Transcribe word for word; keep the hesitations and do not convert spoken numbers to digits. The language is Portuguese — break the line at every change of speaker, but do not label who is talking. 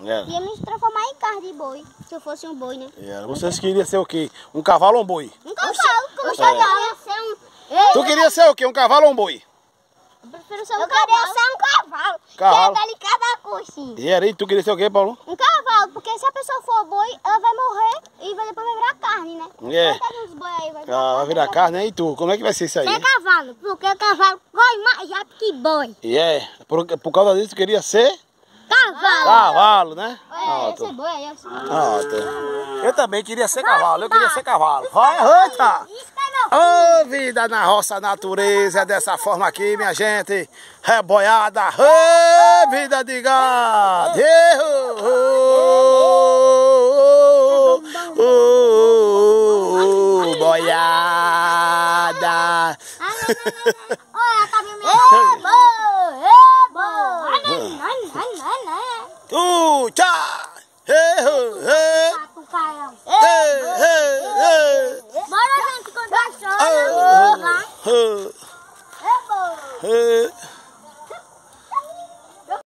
É.
Ia me transformar em carne de boi, se eu fosse um boi, né?
É. Vocês queriam ser o quê? Um cavalo ou um boi?
Um cavalo, como
É.
cavalo. Eu ia ser um...
Tu queria ser o quê? Um cavalo ou um boi?
Eu prefiro ser um eu cavalo. Eu queria ser um cavalo,
Cavalo.
que é delicado a coxinha.
E era aí, tu queria ser o quê, Paulo?
Um cavalo, porque se a pessoa for boi, ela vai morrer e vai depois vai virar carne, né?
É.
Vai uns boi aí, vai virar
Ah, vai
carne.
virar carne, né? E tu? Como é que vai ser isso aí?
Ser cavalo, porque o cavalo corre mais rápido que boi.
E é, por, por causa disso tu queria ser
Cavalo.
cavalo, né?
É,
Pronto.
ser boi aí. Eu,
Pronto. Eu também queria ser cavalo, eu queria ser cavalo. Vai, eita! Ô, vida na roça, natureza, é dessa forma aqui, minha gente. Reboiada, ô, vida de gado. Ô, boiada.
olha, tá vendo?
Uh, tchá!
Bora, gente, contar a história.
Uh, uh, uh.